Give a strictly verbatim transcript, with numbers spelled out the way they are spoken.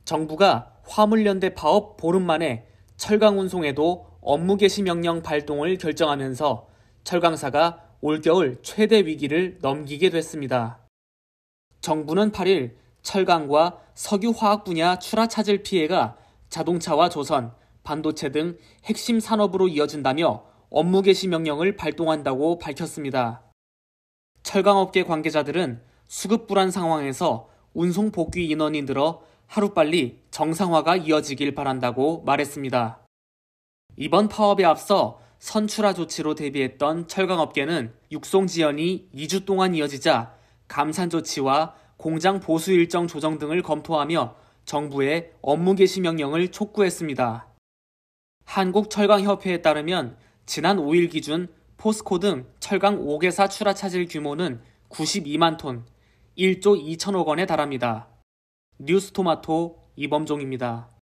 정부가 화물연대 파업 보름 만에 철강 운송에도 업무 개시 명령 발동을 결정하면서 철강사가 올겨울 최대 위기를 넘기게 됐습니다. 정부는 팔 일 철강과 석유화학 분야 출하 차질 피해가 자동차와 조선, 반도체 등 핵심 산업으로 이어진다며 업무 개시 명령을 발동한다고 밝혔습니다. 철강업계 관계자들은 수급 불안 상황에서 운송 복귀 인원이 늘어 하루빨리 정상화가 이어지길 바란다고 말했습니다. 이번 파업에 앞서 선출하 조치로 대비했던 철강업계는 육송 지연이 이 주 동안 이어지자 감산 조치와 공장 보수 일정 조정 등을 검토하며 정부에 업무 개시 명령을 촉구했습니다. 한국철강협회에 따르면 지난 오 일 기준 포스코 등 철강 오 개사 출하 차질 규모는 구십이만 톤, 일조 이천억 원에 달합니다. 뉴스토마토 이범종입니다.